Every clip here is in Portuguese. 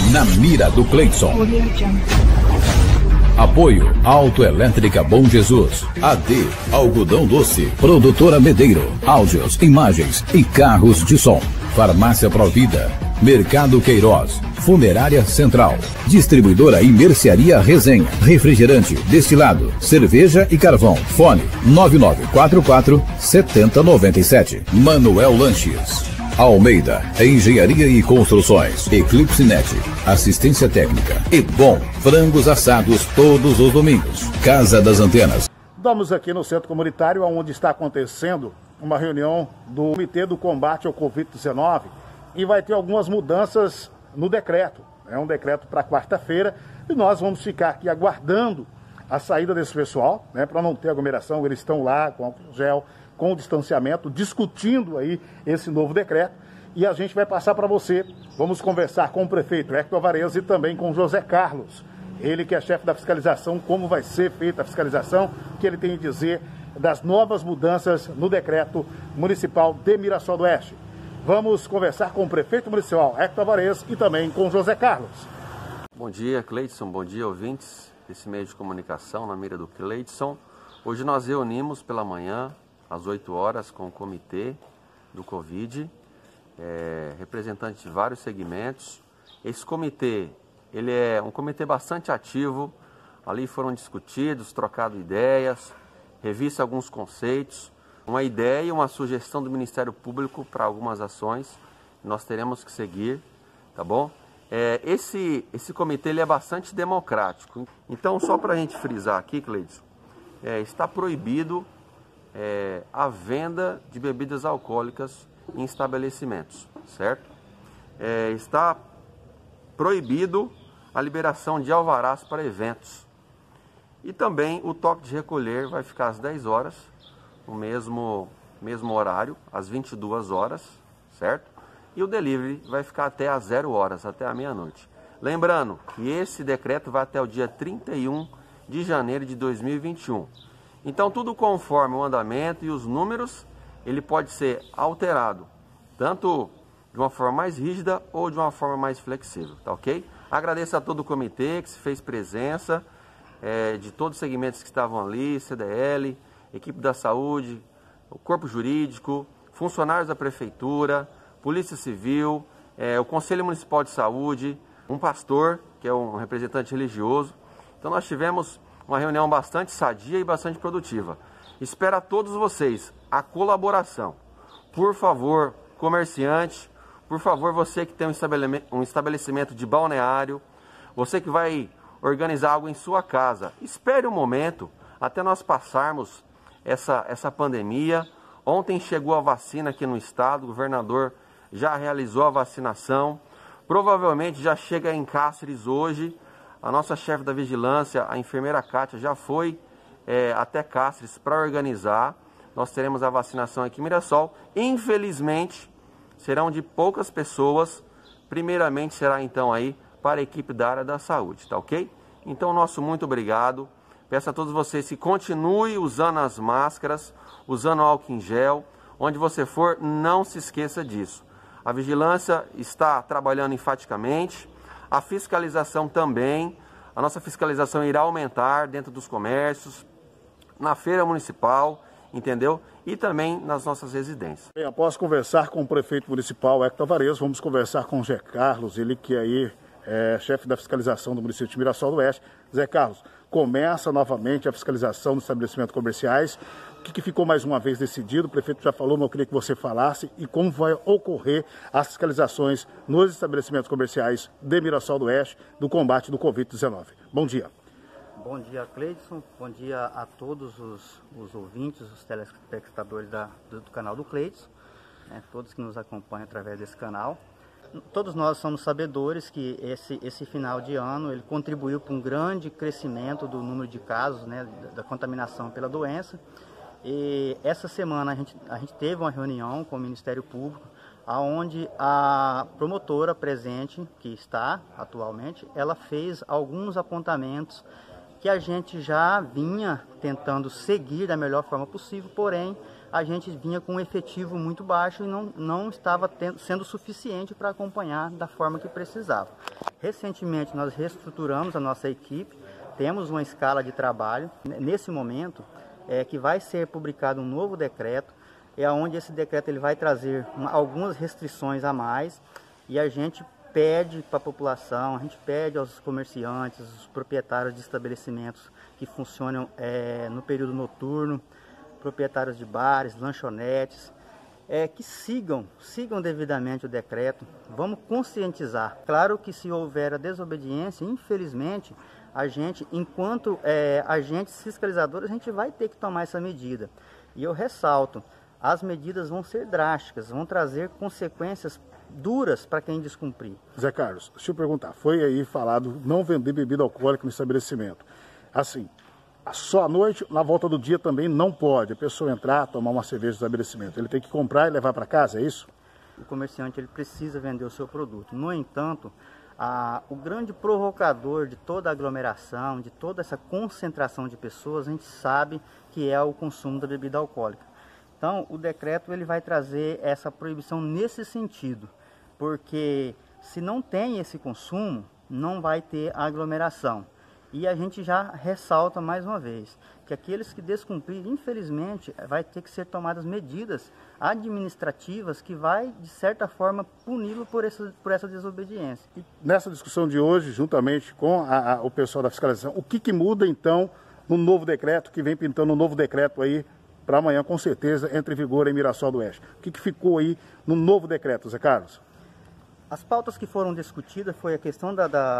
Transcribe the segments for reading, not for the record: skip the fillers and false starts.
Na mira do Cleidson. Apoio Autoelétrica Bom Jesus, AD Algodão Doce, Produtora Medeiro, áudios, imagens e carros de som. Farmácia Provida, Mercado Queiroz, Funerária Central, Distribuidora e Mercearia Resenha, Refrigerante, Destilado, Cerveja e Carvão. Fone 9944-7097. Manuel Lanches. Almeida, Engenharia e Construções, Eclipse Net, Assistência Técnica e Bom, frangos assados todos os domingos. Casa das Antenas. Estamos aqui no Centro Comunitário, onde está acontecendo uma reunião do Comitê do Combate ao Covid-19 e vai ter algumas mudanças no decreto. É um decreto para quarta-feira e nós vamos ficar aqui aguardando a saída desse pessoal, né, para não ter aglomeração. Eles estão lá com álcool gel, com o distanciamento, discutindo aí esse novo decreto, e a gente vai passar para você. Vamos conversar com o prefeito Hector Alvarez e também com José Carlos, ele que é chefe da fiscalização, como vai ser feita a fiscalização, o que ele tem a dizer das novas mudanças no decreto municipal de Mirassol do Oeste. Vamos conversar com o prefeito municipal Hector Alvarez e também com José Carlos. Bom dia, Cleidson, bom dia, ouvintes desse meio de comunicação na mira do Cleidson. Hoje nós reunimos pela manhã, às 8 horas, com o comitê do Covid, representantes de vários segmentos. Esse comitê, ele é um comitê bastante ativo, ali foram discutidos, trocadas ideias, revista alguns conceitos, uma ideia e uma sugestão do Ministério Público para algumas ações que nós teremos que seguir, tá bom? Esse comitê ele é bastante democrático, então só para a gente frisar aqui, Cleidson, está proibido a venda de bebidas alcoólicas em estabelecimentos, certo? Está proibido a liberação de alvarás para eventos. E também o toque de recolher vai ficar às 10 horas, no mesmo horário, às 22 horas, certo? E o delivery vai ficar até às 0 horas, até a meia-noite. Lembrando que esse decreto vai até o dia 31 de janeiro de 2021. Então, tudo conforme o andamento e os números, ele pode ser alterado, tanto de uma forma mais rígida ou de uma forma mais flexível, tá ok? Agradeço a todo o comitê que se fez presença, de todos os segmentos que estavam ali, CDL, equipe da saúde, o corpo jurídico, funcionários da prefeitura, Polícia Civil, o Conselho Municipal de Saúde, um pastor, que é um representante religioso. Então, nós tivemos uma reunião bastante sadia e bastante produtiva. Espero a todos vocês a colaboração. Por favor, comerciante, por favor, você que tem um estabelecimento de balneário, você que vai organizar algo em sua casa, espere um momento até nós passarmos essa pandemia. Ontem chegou a vacina aqui no estado, o governador já realizou a vacinação, provavelmente já chega em Cáceres hoje. A nossa chefe da vigilância, a enfermeira Kátia, já foi até Cáceres para organizar. Nós teremos a vacinação aqui em Mirassol. Infelizmente, serão de poucas pessoas. Primeiramente será então aí para a equipe da área da saúde, tá ok? Então, nosso muito obrigado. Peço a todos vocês que continuem usando as máscaras, usando álcool em gel. Onde você for, não se esqueça disso. A vigilância está trabalhando enfaticamente. A fiscalização também, a nossa fiscalização irá aumentar dentro dos comércios, na feira municipal, entendeu? E também nas nossas residências. Bem, após conversar com o prefeito municipal Hector Alvarez, vamos conversar com o Zé Carlos, ele que aí é chefe da fiscalização do município de Mirassol do Oeste. Zé Carlos, começa novamente a fiscalização dos estabelecimentos comerciais. O que ficou mais uma vez decidido? O prefeito já falou, mas eu queria que você falasse e como vai ocorrer as fiscalizações nos estabelecimentos comerciais de Mirassol do Oeste do combate do Covid-19. Bom dia. Bom dia, Cleidson. Bom dia a todos os ouvintes, os telespectadores do canal do Cleidson, né, todos que nos acompanham através desse canal. Todos nós somos sabedores que esse final de ano ele contribuiu para um grande crescimento do número de casos, né, da contaminação pela doença. E essa semana a gente teve uma reunião com o Ministério Público, onde a promotora presente, que está atualmente, ela fez alguns apontamentos que a gente já vinha tentando seguir da melhor forma possível, porém a gente vinha com um efetivo muito baixo e não estava sendo suficiente para acompanhar da forma que precisava. Recentemente nós reestruturamos a nossa equipe, temos uma escala de trabalho. Nesse momento que vai ser publicado um novo decreto, onde esse decreto ele vai trazer algumas restrições a mais, e a gente pede para a população, a gente pede aos comerciantes, os proprietários de estabelecimentos que funcionam no período noturno, proprietários de bares, lanchonetes, que sigam devidamente o decreto. Vamos conscientizar. Claro que se houver a desobediência, infelizmente, a gente, enquanto agentes fiscalizadores, a gente vai ter que tomar essa medida. E eu ressalto, as medidas vão ser drásticas, vão trazer consequências duras para quem descumprir. Zé Carlos, deixa eu perguntar, foi aí falado não vender bebida alcoólica no estabelecimento. Assim, só à noite, na volta do dia também não pode a pessoa entrar, tomar uma cerveja no estabelecimento. Ele tem que comprar e levar para casa, é isso? O comerciante ele precisa vender o seu produto. No entanto, o grande provocador de toda a aglomeração, de toda essa concentração de pessoas, a gente sabe que é o consumo da bebida alcoólica. Então, o decreto ele vai trazer essa proibição nesse sentido, porque se não tem esse consumo, não vai ter aglomeração. E a gente já ressalta mais uma vez que aqueles que descumprirem, infelizmente, vai ter que ser tomadas medidas administrativas que vai, de certa forma, puni-lo por essa desobediência. E nessa discussão de hoje, juntamente com o pessoal da fiscalização, o que muda então no novo decreto, que vem pintando um novo decreto aí para amanhã, com certeza, entre em vigor em Mirassol do Oeste? O que ficou aí no novo decreto, Zé Carlos? As pautas que foram discutidas foi a questão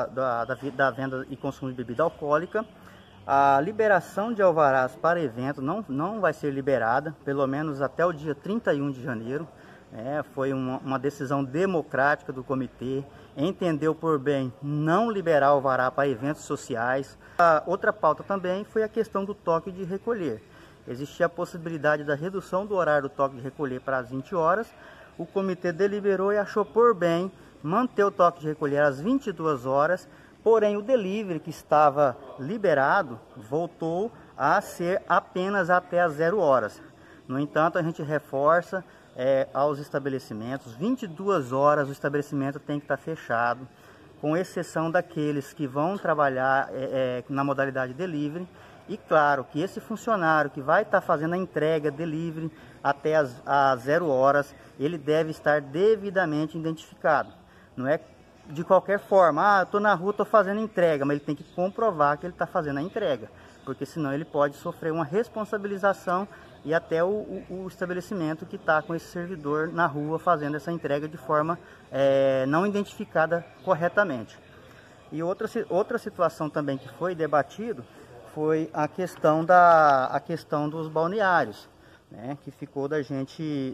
da venda e consumo de bebida alcoólica. A liberação de alvarás para evento não vai ser liberada, pelo menos até o dia 31 de janeiro. Foi uma decisão democrática do comitê, entendeu por bem não liberar alvará para eventos sociais. A outra pauta também foi a questão do toque de recolher. Existia a possibilidade da redução do horário do toque de recolher para as 20 horas. O comitê deliberou e achou por bem manter o toque de recolher às 22 horas, porém o delivery que estava liberado voltou a ser apenas até as 0 horas. No entanto, a gente reforça aos estabelecimentos, 22 horas o estabelecimento tem que estar fechado, com exceção daqueles que vão trabalhar na modalidade delivery. E claro que esse funcionário que vai estar fazendo a entrega delivery até as 0 horas, ele deve estar devidamente identificado. Não é de qualquer forma, eu estou na rua, estou fazendo entrega, mas ele tem que comprovar que ele está fazendo a entrega, porque senão ele pode sofrer uma responsabilização e até o estabelecimento que está com esse servidor na rua fazendo essa entrega de forma não identificada corretamente. E outra situação também que foi debatido foi a questão dos balneários, né, que ficou da gente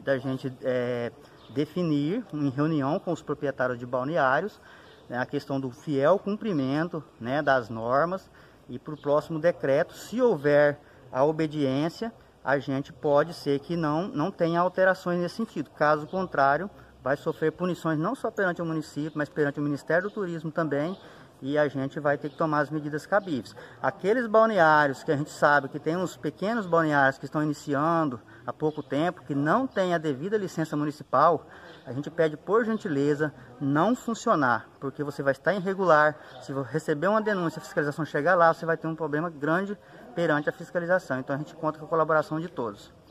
definir em reunião com os proprietários de balneários, né, a questão do fiel cumprimento, né, das normas, e para o próximo decreto, se houver a obediência, a gente pode ser que não tenha alterações nesse sentido. Caso contrário, vai sofrer punições não só perante o município, mas perante o Ministério do Turismo também, e a gente vai ter que tomar as medidas cabíveis. Aqueles balneários que a gente sabe que tem uns pequenos balneários que estão iniciando há pouco tempo, que não tem a devida licença municipal, a gente pede por gentileza não funcionar, porque você vai estar irregular. Se você receber uma denúncia, a fiscalização chegar lá, você vai ter um problema grande perante a fiscalização. Então a gente conta com a colaboração de todos.